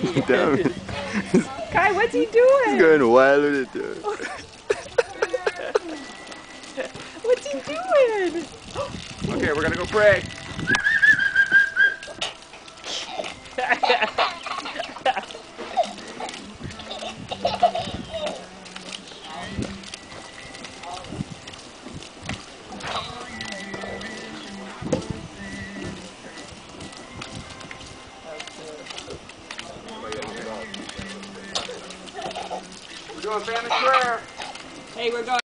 Damn. Kai, what's he doing? He's going wild with it, dude. What's he doing? Okay, we're gonna go pray. We're doing family prayer. Hey, we're going.